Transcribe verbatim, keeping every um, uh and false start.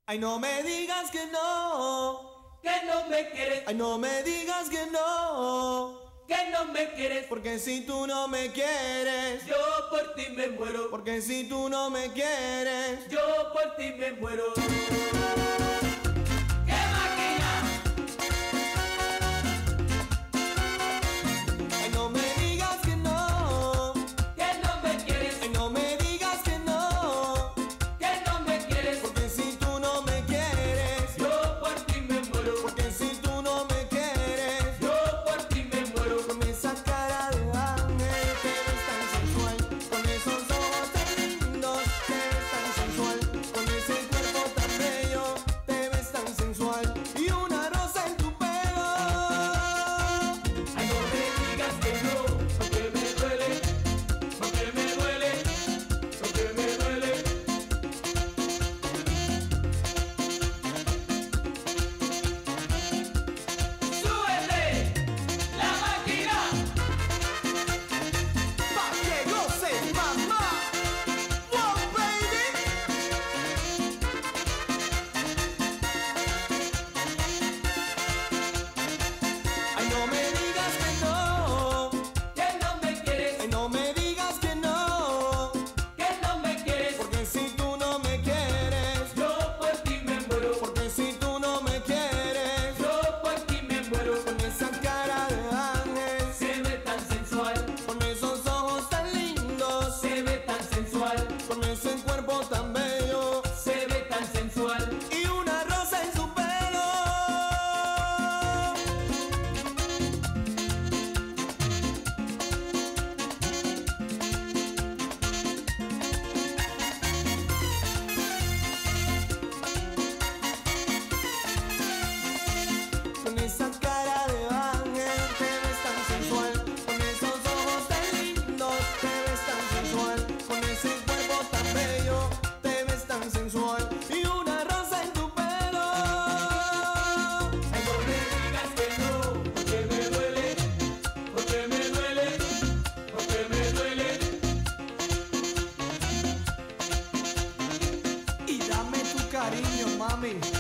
Ay, no me digas que no, que no me quieres, ay, no me digas que no, que no me quieres, porque si tú no me quieres, yo por ti me muero, porque si tú no me quieres, yo por ti me muero. Con ese cuerpo tan bello, se ve tan sensual, y una rosa en su pelo. Con esa cara de ángel te ves tan sensual, con esos ojos tan lindos te ves tan sensual, con ese cuerpo tan bello te ves tan sensual, y una rosa en tu pelo. Ay, no me digas que no, porque me duele, porque me duele, porque me duele. Y dame tu cariño, mami.